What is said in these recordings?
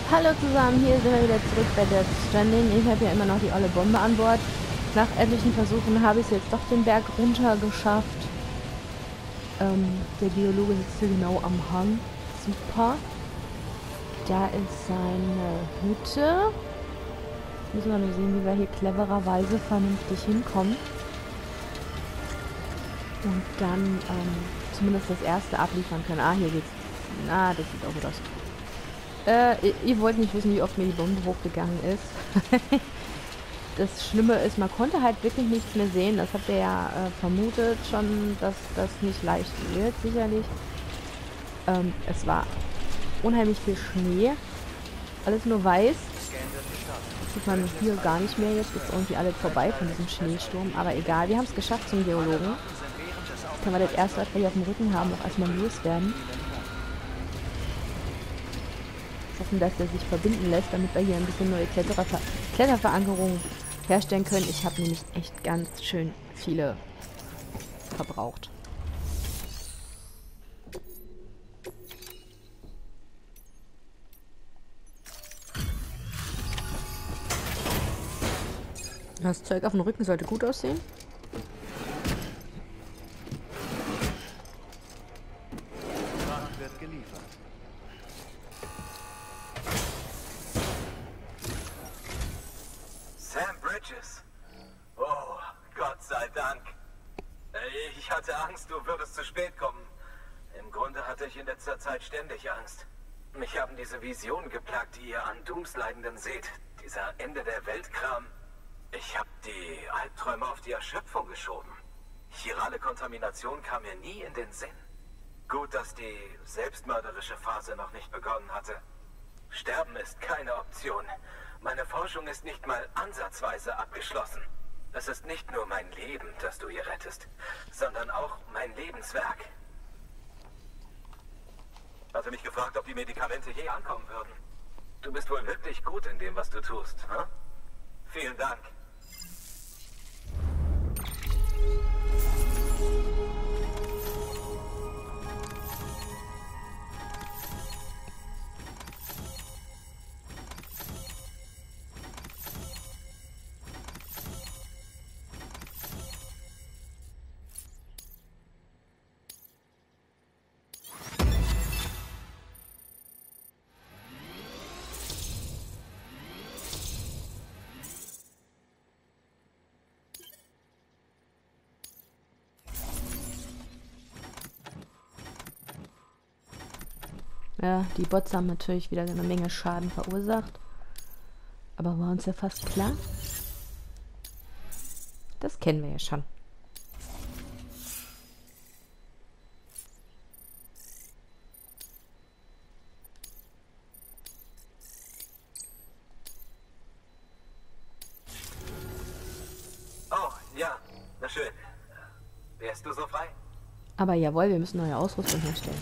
Hallo zusammen, hier sind wir wieder zurück bei Death Stranding. Ich habe ja immer noch die olle Bombe an Bord. Nach etlichen Versuchen habe ich es jetzt doch den Berg runter geschafft. Der Geologe sitzt hier genau am Hang. Super. Da ist seine Hütte. Müssen wir nur sehen, wie wir hier clevererweise vernünftig hinkommen. Und dann zumindest das erste abliefern können. Ah, hier geht's. Na, das sieht auch gut aus. Ihr wollt nicht wissen, wie oft mir die Bombe hochgegangen ist. Das Schlimme ist, man konnte halt wirklich nichts mehr sehen. Das habt ihr ja vermutet schon, dass das nicht leicht wird, sicherlich. Es war unheimlich viel Schnee. Alles nur weiß. Das sieht man hier gar nicht mehr. Jetzt ist irgendwie alles vorbei von diesem Schneesturm. Aber egal, wir haben es geschafft zum Geologen. Jetzt können wir das erste, was wir hier auf dem Rücken haben, auch erstmal loswerden. Hoffen, dass er sich verbinden lässt, damit wir hier ein bisschen neue Kletterverankerungen herstellen können. Ich habe nämlich echt ganz schön viele verbraucht. Das Zeug auf dem Rücken sollte gut aussehen. Wird geliefert. Sam Bridges. Oh, Gott sei Dank. Ich hatte Angst, du würdest zu spät kommen. Im Grunde hatte ich in letzter Zeit ständig Angst. Mich haben diese Visionen geplagt, die ihr an Doomsleidenden seht. Dieser Ende der Weltkram. Ich habe die Albträume auf die Erschöpfung geschoben. Chirale Kontamination kam mir nie in den Sinn. Gut, dass die selbstmörderische Phase noch nicht begonnen hatte. Sterben ist keine Option. Meine Forschung ist nicht mal ansatzweise abgeschlossen. Es ist nicht nur mein Leben, das du hier rettest, sondern auch mein Lebenswerk. Hatte mich gefragt, ob die Medikamente je ankommen würden. Du bist wohl wirklich gut in dem, was du tust, hm? Vielen Dank. Ja, die Bots haben natürlich wieder eine Menge Schaden verursacht. Aber war uns ja fast klar. Das kennen wir ja schon. Oh, ja, na schön. Wärst du so frei? Aber jawohl, wir müssen neue Ausrüstung herstellen.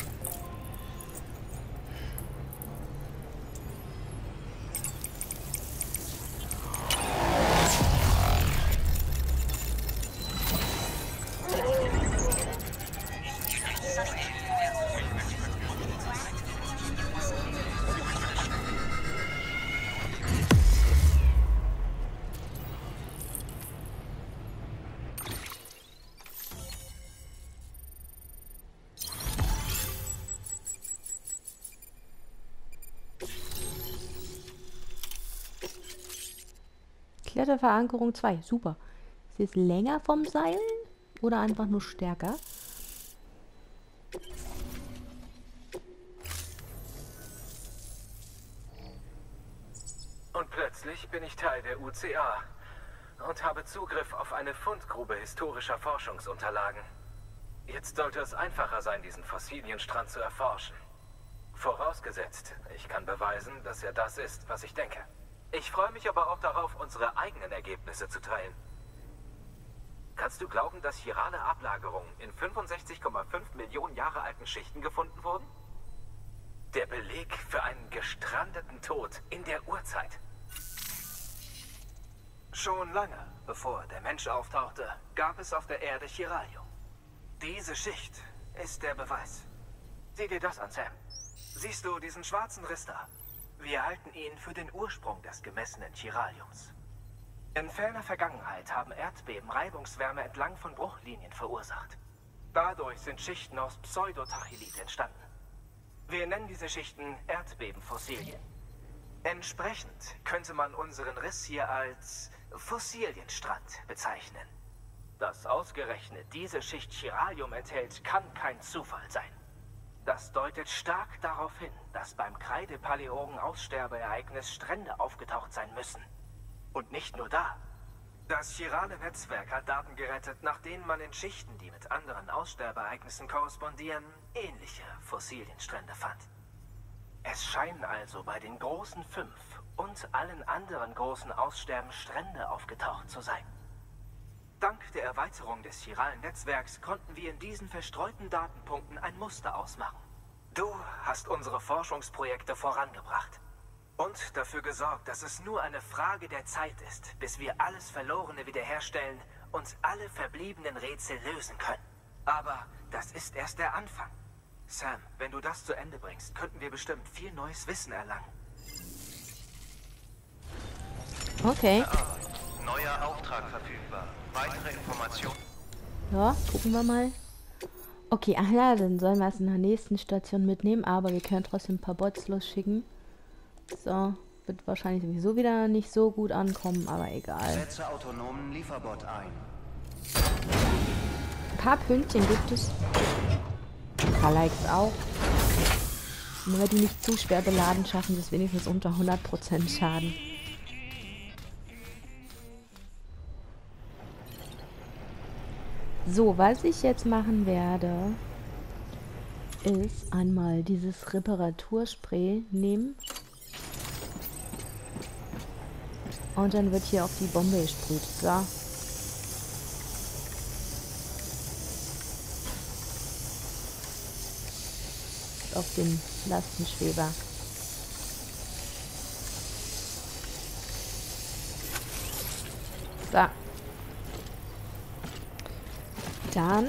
Kletterverankerung 2, super. Ist jetzt länger vom Seil oder einfach nur stärker? Und plötzlich bin ich Teil der UCA und habe Zugriff auf eine Fundgrube historischer Forschungsunterlagen. Jetzt sollte es einfacher sein, diesen Fossilienstrand zu erforschen. Vorausgesetzt, ich kann beweisen, dass er das ist, was ich denke. Ich freue mich aber auch darauf, unsere eigenen Ergebnisse zu teilen. Kannst du glauben, dass chirale Ablagerungen in 65,5 Millionen Jahre alten Schichten gefunden wurden? Der Beleg für einen gestrandeten Tod in der Urzeit. Schon lange, bevor der Mensch auftauchte, gab es auf der Erde Chiralium. Diese Schicht ist der Beweis. Sieh dir das an, Sam. Siehst du diesen schwarzen Riss da? Wir halten ihn für den Ursprung des gemessenen Chiraliums. In ferner Vergangenheit haben Erdbeben Reibungswärme entlang von Bruchlinien verursacht. Dadurch sind Schichten aus Pseudotachylit entstanden. Wir nennen diese Schichten Erdbebenfossilien. Entsprechend könnte man unseren Riss hier als Fossilienstrand bezeichnen. Dass ausgerechnet diese Schicht Chiralium enthält, kann kein Zufall sein. Das deutet stark darauf hin, dass beim Kreidepaläogen-Aussterbeereignis Strände aufgetaucht sein müssen. Und nicht nur da. Das chirale Netzwerk hat Daten gerettet, nach denen man in Schichten, die mit anderen Aussterbeereignissen korrespondieren, ähnliche Fossilienstrände fand. Es scheinen also bei den großen 5 und allen anderen großen Aussterben Strände aufgetaucht zu sein. Dank der Erweiterung des chiralen Netzwerks konnten wir in diesen verstreuten Datenpunkten ein Muster ausmachen. Du hast unsere Forschungsprojekte vorangebracht und dafür gesorgt, dass es nur eine Frage der Zeit ist, bis wir alles Verlorene wiederherstellen und alle verbliebenen Rätsel lösen können. Aber das ist erst der Anfang. Sam, wenn du das zu Ende bringst, könnten wir bestimmt viel neues Wissen erlangen. Okay. Neuer Auftrag verfügbar. Weitere Informationen. Ja, gucken wir mal. Okay, ach ja, dann sollen wir es in der nächsten Station mitnehmen, aber wir können trotzdem ein paar Bots losschicken. So, wird wahrscheinlich sowieso wieder nicht so gut ankommen, aber egal. Setze autonomen Lieferbot ein. Ein paar Pünktchen gibt es. Ein paar Likes auch. Und wenn wir die nicht zu schwer beladen, schaffen sie es wenigstens unter 100% Schaden. So, was ich jetzt machen werde, ist einmal dieses Reparaturspray nehmen. Und dann wird hier auf die Bombe gesprüht. So. Auf den Lastenschweber. So. Dann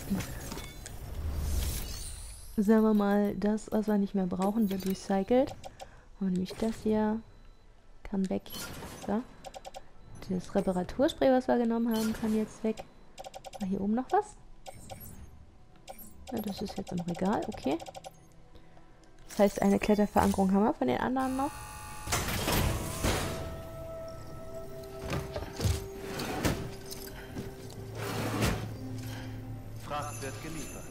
sagen wir mal, das, was wir nicht mehr brauchen, wird recycelt. Und nämlich das hier kann weg. So. Das Reparaturspray, was wir genommen haben, kann jetzt weg. War hier oben noch was? Ja, das ist jetzt im Regal, okay. Das heißt, eine Kletterverankerung haben wir von den anderen noch. Fracht wird geliefert.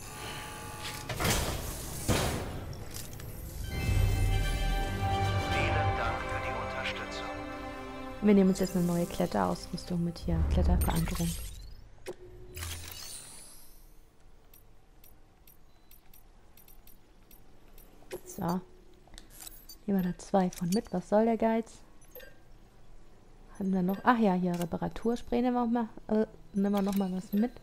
Vielen Dank für die Unterstützung. Wir nehmen uns jetzt eine neue Kletterausrüstung mit hier. Kletterverankerung. So. Nehmen wir da 2 von mit. Was soll der Geiz? Hatten wir noch... Ach ja, hier Reparaturspray nehmen wir noch mal was mit.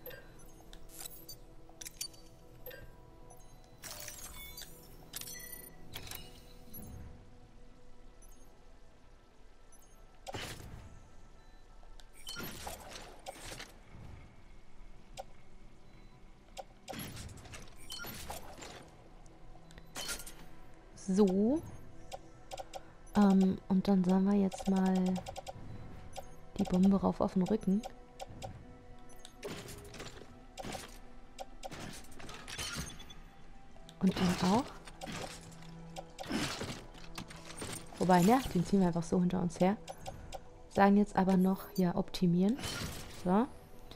So. Und dann sagen wir jetzt mal die Bombe rauf auf den Rücken. Und den auch. Wobei, ne, den ziehen wir einfach so hinter uns her. Sagen jetzt aber noch, ja, optimieren. So.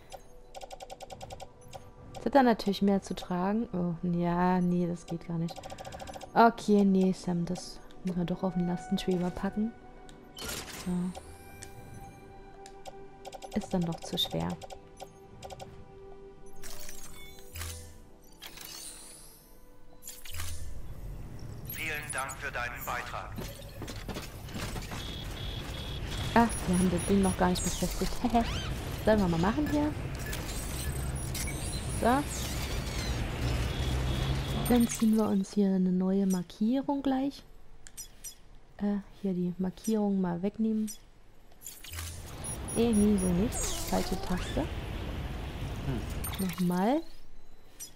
Jetzt hat er natürlich mehr zu tragen. Oh, ja, nee, das geht gar nicht. Okay, nee, Sam, das müssen wir doch auf den Lastenschweber packen. So. Ist dann doch zu schwer. Vielen Dank für deinen Beitrag. Ah, wir haben das Ding noch gar nicht befestigt. Sollen wir mal machen hier? So. Dann ziehen wir uns hier eine neue Markierung gleich. Hier die Markierung mal wegnehmen. Nee, so nicht. Falsche Taste. Nochmal.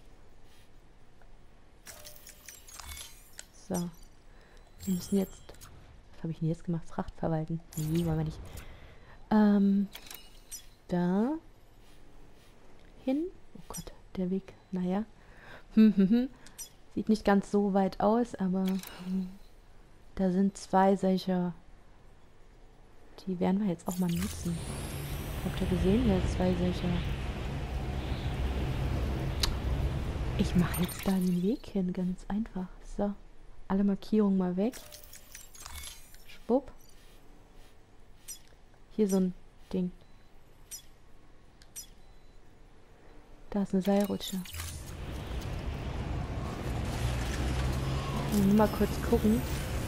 So. Wir müssen jetzt Was habe ich denn jetzt gemacht? Fracht verwalten. Nee, wollen wir nicht. Da. Hin. Oh Gott, der Weg. Naja. Sieht nicht ganz so weit aus, aber da sind zwei solcher. Die werden wir jetzt auch mal nutzen. Habt ihr gesehen? Hier sind zwei solcher. Ich mache jetzt da den Weg hin, ganz einfach. So. Alle Markierungen mal weg. Schwupp. Hier so ein Ding. Da ist eine Seilrutsche. Nur mal kurz gucken,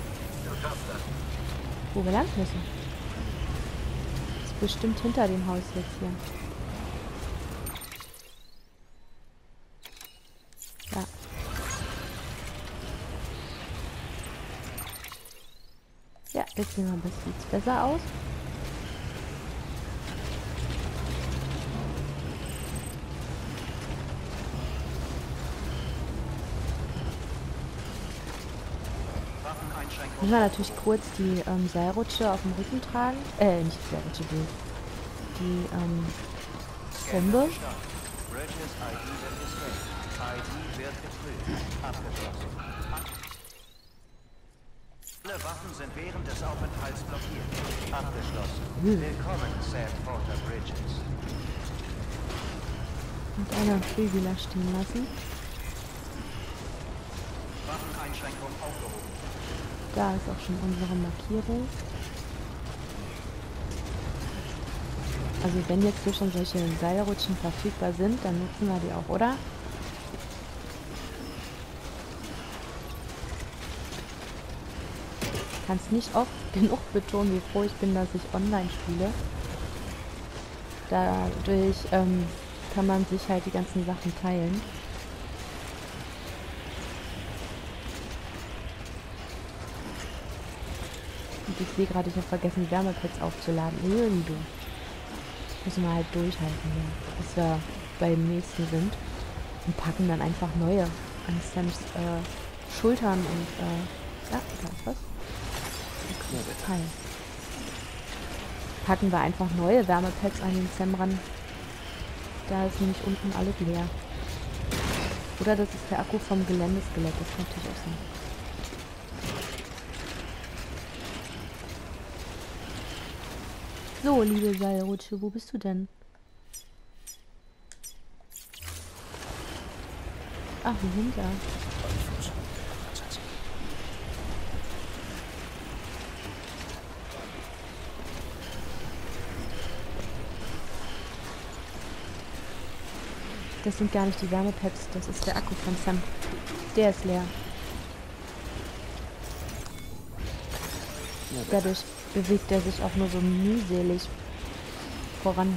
wo wir lang müssen. Ist bestimmt hinter dem Haus jetzt hier. Ja. Ja, jetzt sehen wir ein bisschen besser aus. Müssen wir natürlich kurz die Seilrutsche auf dem Rücken tragen. Nicht die Seilrutsche, die Bombe. Bridges ID wird gescannt. ID wird geprüft. Abgeschlossen. Alle Waffen sind während des Aufenthalts blockiert. Abgeschlossen. Willkommen, Sam Porter Bridges. Und einer Flügeler stehen lassen. Waffeneinschränkung aufgehoben. Da ist auch schon unsere Markierung. Also wenn jetzt hier schon solche Seilrutschen verfügbar sind, dann nutzen wir die auch, oder? Ich kann es nicht oft genug betonen, wie froh ich bin, dass ich online spiele. Dadurch kann man sich halt die ganzen Sachen teilen. Und ich sehe gerade, ich habe vergessen, die Wärmepads aufzuladen. Irgendwo. Müssen wir halt durchhalten, ja. Bis wir beim nächsten sind. Und packen dann einfach neue an Sams Schultern und ja, da ist was. Okay, Teil. Packen wir einfach neue Wärmepads an den Sam ran. Da ist nämlich unten alles leer. Oder das ist der Akku vom Geländeskelett. Das kann natürlich auch sein. So, liebe Seilrutsche, wo bist du denn? Ach, wir sind da. Das sind gar nicht die Wärmepads, das ist der Akku von Sam. Der ist leer. Dadurch bewegt er sich auch nur so mühselig voran.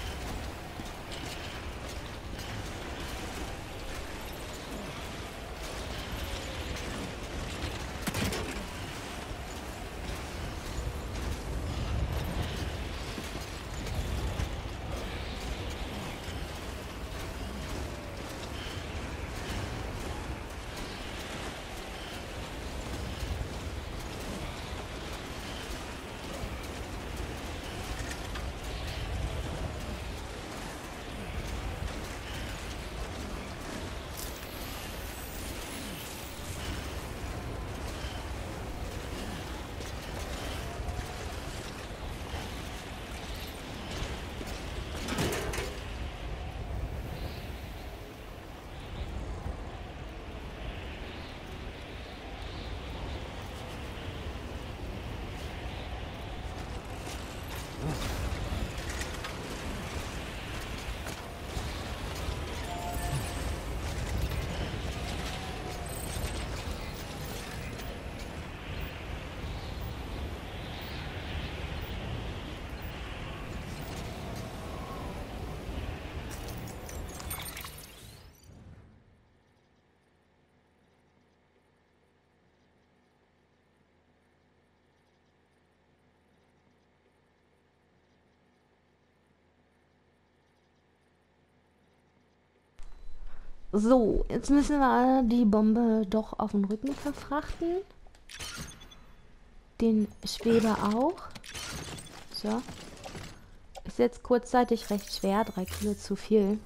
So, jetzt müssen wir die Bombe doch auf den Rücken verfrachten. den Schweber auch. So. Ist jetzt kurzzeitig recht schwer. 3 Kilo zu viel.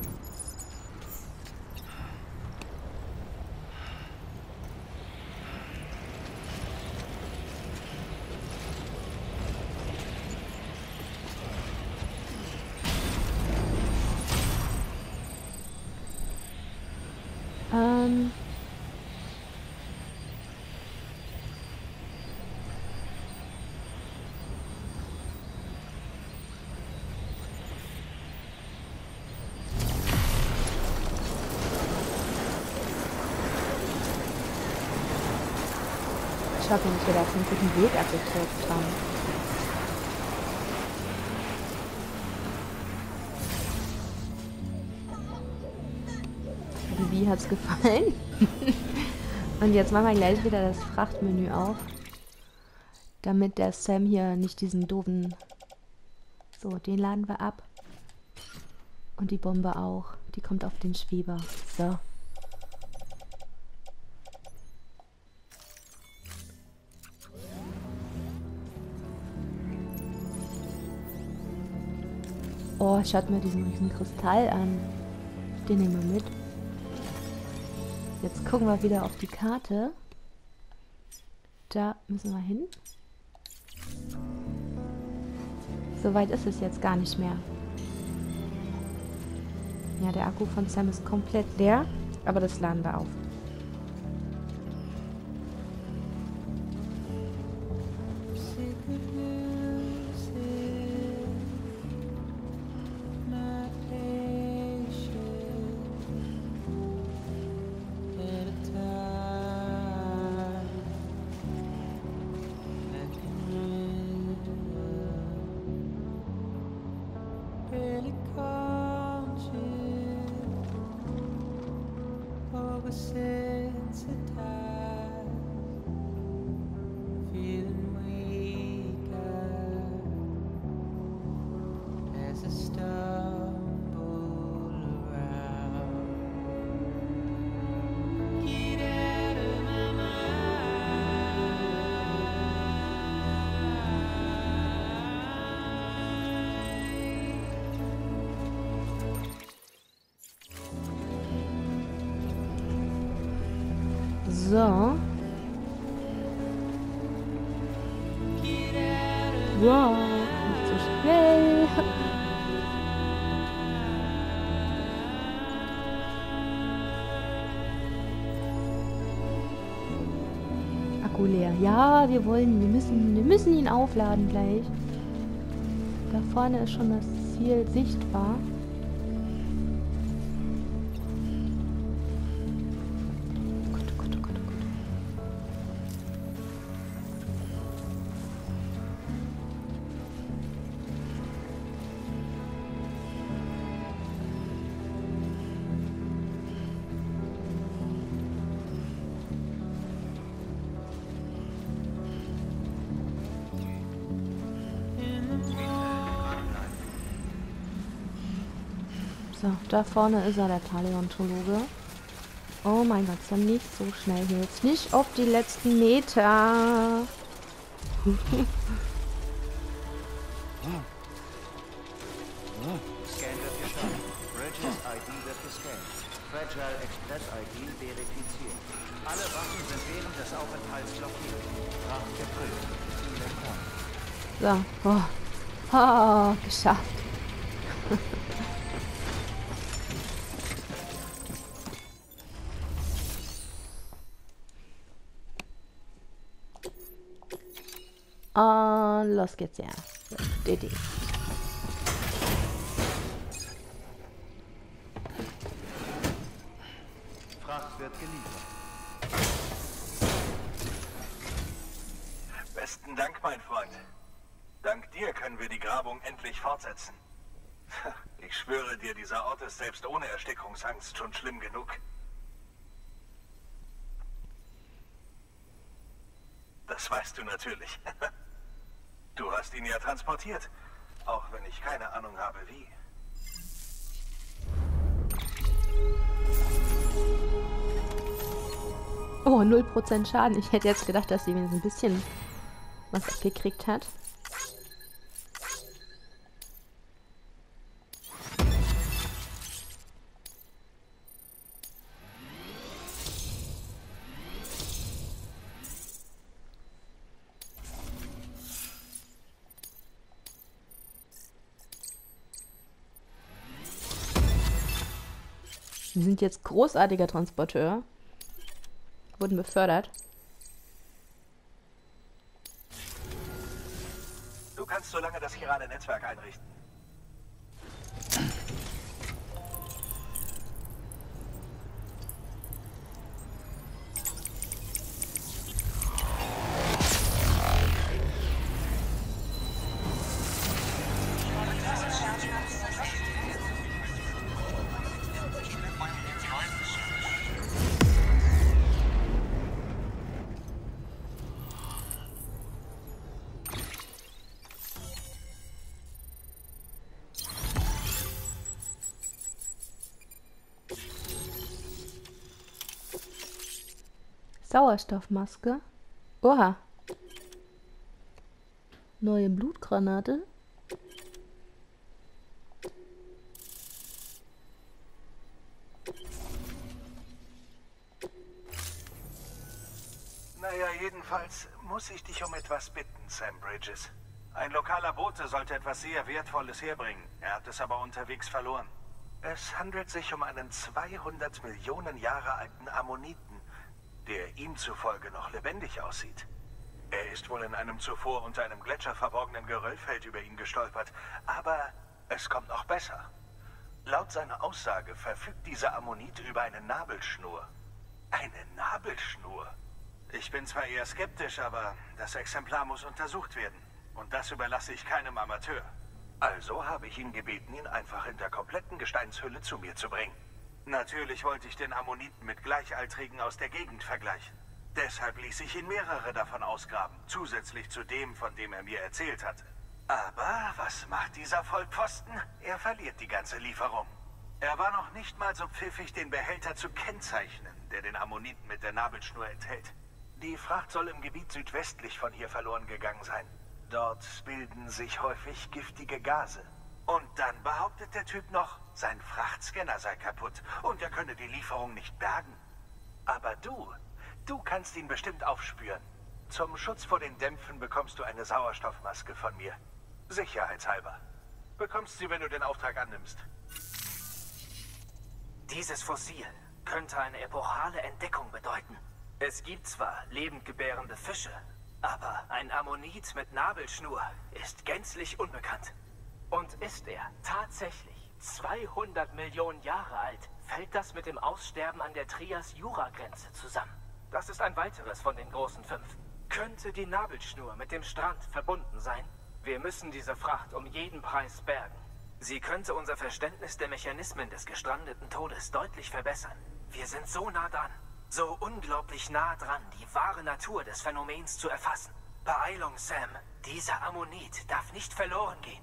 Ich hoffe nicht, wir da einen guten Weg abgekürzt haben. Wie hat's gefallen? Und jetzt machen wir gleich wieder das Frachtmenü auf. Damit der Sam hier nicht diesen doofen... So, den laden wir ab. Und die Bombe auch. Die kommt auf den Schweber. So. Oh, schaut mir diesen riesen Kristall an. Den nehmen wir mit. Jetzt gucken wir wieder auf die Karte. Da müssen wir hin. So weit ist es jetzt gar nicht mehr. Ja, der Akku von Sam ist komplett leer, aber das laden wir auf. So. Wow, nicht so schnell. Akku leer. Ja, wir müssen ihn aufladen gleich. Da vorne ist schon das Ziel sichtbar. So, da vorne ist er, der Paläontologe. Oh mein Gott, Sam, nicht so schnell hier jetzt. Nicht auf die letzten Meter. Scan wird gestartet. Bridges ID wird gescannt. Fragile Express ID verifiziert. Alle Waffen sind während des Aufenthalts blockiert. Fracht geprüft. Ziel erkannt. So, oh, geschafft. Und los geht's ja. DD. Fracht wird geliefert. Besten Dank, mein Freund. Dank dir können wir die Grabung endlich fortsetzen. Ich schwöre dir, dieser Ort ist selbst ohne Erstickungsangst schon schlimm genug. Das weißt du natürlich. Du hast ihn ja transportiert, auch wenn ich keine Ahnung habe, wie. Oh, 0% Schaden. Ich hätte jetzt gedacht, dass sie wenigstens ein bisschen was abgekriegt hat. Wir sind jetzt großartiger Transporteur. Wurden befördert. Du kannst so lange das chirale Netzwerk einrichten. Sauerstoffmaske. Oha. Neue Blutgranate. Naja, jedenfalls muss ich dich um etwas bitten, Sam Bridges. Ein lokaler Bote sollte etwas sehr Wertvolles herbringen. Er hat es aber unterwegs verloren. Es handelt sich um einen 200 Millionen Jahre alten Ammoniten, der ihm zufolge noch lebendig aussieht. Er ist wohl in einem zuvor unter einem Gletscher verborgenen Geröllfeld über ihn gestolpert. Aber es kommt noch besser. Laut seiner Aussage verfügt dieser Ammonit über eine Nabelschnur. Eine Nabelschnur? Ich bin zwar eher skeptisch, aber das Exemplar muss untersucht werden. Und das überlasse ich keinem Amateur. Also habe ich ihn gebeten, ihn einfach in der kompletten Gesteinshülle zu mir zu bringen. Natürlich wollte ich den Ammoniten mit Gleichaltrigen aus der Gegend vergleichen. Deshalb ließ ich ihn mehrere davon ausgraben, zusätzlich zu dem, von dem er mir erzählt hatte. Aber was macht dieser Vollpfosten? Er verliert die ganze Lieferung. Er war noch nicht mal so pfiffig, den Behälter zu kennzeichnen, der den Ammoniten mit der Nabelschnur enthält. Die Fracht soll im Gebiet südwestlich von hier verloren gegangen sein. Dort bilden sich häufig giftige Gase. Und dann behauptet der Typ noch, sein Frachtscanner sei kaputt und er könne die Lieferung nicht bergen. Aber du kannst ihn bestimmt aufspüren. Zum Schutz vor den Dämpfen bekommst du eine Sauerstoffmaske von mir. Sicherheitshalber. Bekommst sie, wenn du den Auftrag annimmst. Dieses Fossil könnte eine epochale Entdeckung bedeuten. Es gibt zwar lebendgebärende Fische, aber ein Ammonit mit Nabelschnur ist gänzlich unbekannt. Und ist er tatsächlich 200 Millionen Jahre alt, fällt das mit dem Aussterben an der Trias-Jura-Grenze zusammen. Das ist ein weiteres von den großen 5. Könnte die Nabelschnur mit dem Strand verbunden sein? Wir müssen diese Fracht um jeden Preis bergen. Sie könnte unser Verständnis der Mechanismen des gestrandeten Todes deutlich verbessern. Wir sind so nah dran, so unglaublich nah dran, die wahre Natur des Phänomens zu erfassen. Beeilung, Sam. Dieser Ammonit darf nicht verloren gehen.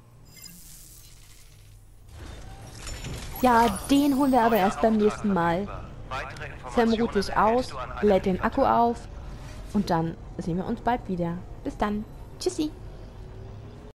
Ja, den holen wir aber erst beim nächsten Mal. Sam ruht sich aus, lädt den Akku auf und dann sehen wir uns bald wieder. Bis dann. Tschüssi.